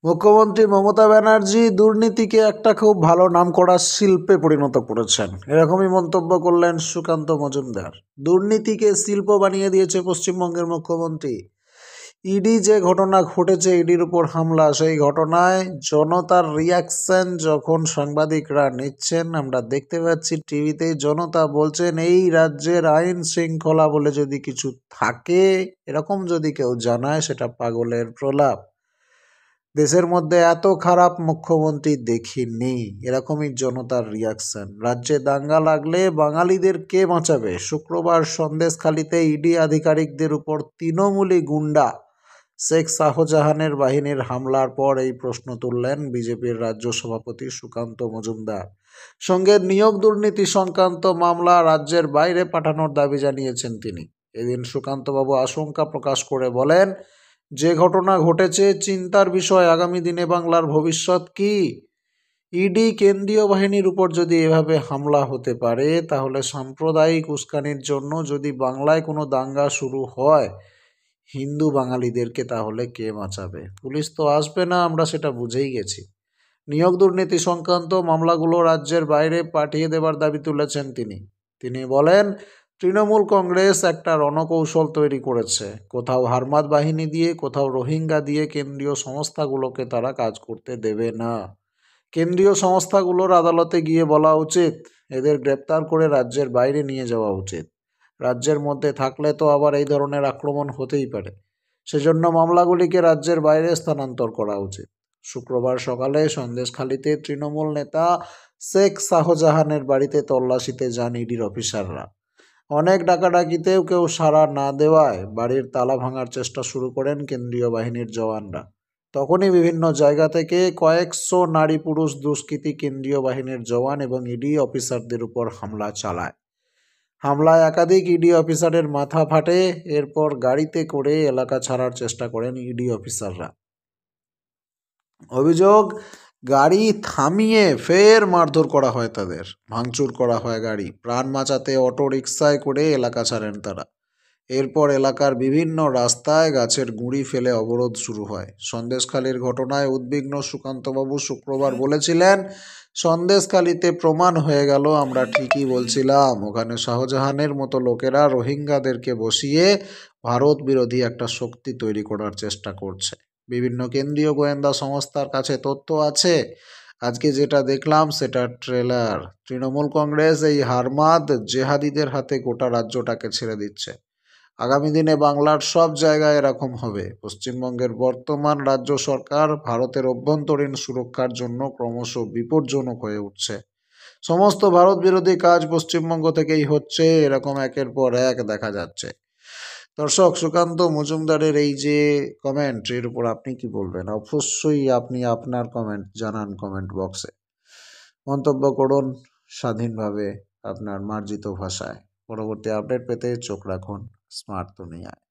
মুখ্যমন্ত্রী মমতা ব্যানার্জি দুর্নীতিকে একটা খুব ভালো নামকরা শিল্পে পরিণত করেছেন, এরকমই মন্তব্য করলেন সুকান্ত মজুমদার। দুর্নীতিকে শিল্প বানিয়ে দিয়েছে পশ্চিমবঙ্গের মুখ্যমন্ত্রী। ইডি যে ঘটনা ঘটেছে, ইডির উপর হামলা, সেই ঘটনায় জনতার রিয়াকশন যখন সাংবাদিকরা নিচ্ছেন, আমরা দেখতে পাচ্ছি টিভিতে জনতা বলছেন এই রাজ্যের আইন শৃঙ্খলা বলে যদি কিছু থাকে, এরকম যদি কেউ জানায়, সেটা পাগলের প্রলাপ। দেশের মধ্যে এত খারাপ মুখ্যমন্ত্রী দেখিনি, এরকমই জনতার রিয়াকশন। রাজ্যে দাঙ্গা লাগলে বাঙালিদের কে বাঁচাবে? শুক্রবার সন্দেশখালিতে ইডি আধিকারিকদের উপর তৃণমূলী গুন্ডা শেখ শাহজাহানের বাহিনীর হামলার পর এই প্রশ্ন তুললেন বিজেপির রাজ্য সভাপতি সুকান্ত মজুমদার। সঙ্গে নিয়োগ দুর্নীতি সংক্রান্ত মামলা রাজ্যের বাইরে পাঠানোর দাবি জানিয়েছেন তিনি। এদিন সুকান্তবাবু আশঙ্কা প্রকাশ করে বলেন, যে ঘটনা ঘটেছে চিন্তার বিষয়। আগামী দিনে বাংলার ভবিষ্যৎ কি? ইডি কেন্দ্রীয় বাহিনীর উপর যদি এভাবে হামলা হতে পারে, তাহলে সাম্প্রদায়িক উস্কানির জন্য যদি বাংলায় কোনো দাঙ্গা শুরু হয়, হিন্দু বাঙালিদেরকে তাহলে কে বাঁচাবে? পুলিশ তো আসবে না, আমরা সেটা বুঝেই গেছি। নিয়োগ দুর্নীতি সংক্রান্ত মামলাগুলো রাজ্যের বাইরে পাঠিয়ে দেবার দাবি তুলেছেন তিনি বলেন, তৃণমূল কংগ্রেস একটা রণকৌশল তৈরি করেছে। কোথাও হারমাদ বাহিনী দিয়ে, কোথাও রোহিঙ্গা দিয়ে কেন্দ্রীয় সংস্থাগুলোকে তারা কাজ করতে দেবে না। কেন্দ্রীয় সংস্থাগুলোর আদালতে গিয়ে বলা উচিত, এদের গ্রেপ্তার করে রাজ্যের বাইরে নিয়ে যাওয়া উচিত। রাজ্যের মধ্যে থাকলে তো আবার এই ধরনের আক্রমণ হতেই পারে। সেজন্য মামলাগুলিকে রাজ্যের বাইরে স্থানান্তর করা উচিত। শুক্রবার সকালে সন্দেশখালিতে তৃণমূল নেতা শেখ শাহজাহানের বাড়িতে তল্লাশিতে যান ইডির অফিসাররা। অনেক ডাকাডাকিতেও কেউ সাড়া না দেওয়ায় বাড়ির তালা ভাঙার চেষ্টা শুরু করেন কেন্দ্রীয় বাহিনীর জওয়ানরা। তখনই বিভিন্ন জায়গা থেকে কয়েকশো নারী পুরুষ দুষ্কৃতী কেন্দ্রীয় বাহিনীর জওয়ান এবং ইডি অফিসারদের উপর হামলা চালায়। হামলায় একাধিক ইডি অফিসারের মাথা ফাটে। এরপর গাড়িতে করে এলাকা ছাড়ার চেষ্টা করেন ইডি অফিসাররা। অভিযোগ, গাড়ি থামিয়ে ফের মারধর করা হয়, তাদের ভাঙচুর করা হয় গাড়ি। প্রাণ বাঁচাতে অটো রিকশায় করে এলাকা ছাড়েন তারা। এরপর এলাকার বিভিন্ন রাস্তায় গাছের গুঁড়ি ফেলে অবরোধ শুরু হয়। সন্দেশখালির ঘটনায় উদ্বিগ্ন সুকান্তবাবু শুক্রবার বলেছিলেন, সন্দেশখালিতে প্রমাণ হয়ে গেল আমরা ঠিকই বলছিলাম। ওখানে শাহজাহানের মতো লোকেরা রোহিঙ্গাদেরকে বসিয়ে ভারত বিরোধী একটা শক্তি তৈরি করার চেষ্টা করছে। বিভিন্ন কেন্দ্রীয় গোয়েন্দা সংস্থার কাছে তথ্য আছে। আজকে যেটা দেখলাম সেটা ট্রেলার। তৃণমূল কংগ্রেস এই হারমাদ জেহাদিদের হাতে গোটা রাজ্যটাকে ছেড়ে দিচ্ছে। আগামী দিনে বাংলার সব জায়গায় এরকম হবে। পশ্চিমবঙ্গের বর্তমান রাজ্য সরকার ভারতের অভ্যন্তরীণ সুরক্ষার জন্য ক্রমশ বিপজ্জনক হয়ে উঠছে। সমস্ত ভারত বিরোধী কাজ পশ্চিমবঙ্গ থেকেই হচ্ছে, এরকম একের পর এক দেখা যাচ্ছে। দর্শক, সুকান্ত মজুমদারের এই যে কমেন্ট, এর উপর আপনি কি বলবেন? অবশ্যই আপনি আপনার কমেন্ট জানান কমেন্ট বক্সে। মন্তব্য করুন স্বাধীনভাবে আপনার মার্জিত ভাষায়। পরবর্তী আপডেট পেতে চোখ রাখুন স্মার্ট দুনিয়ায়।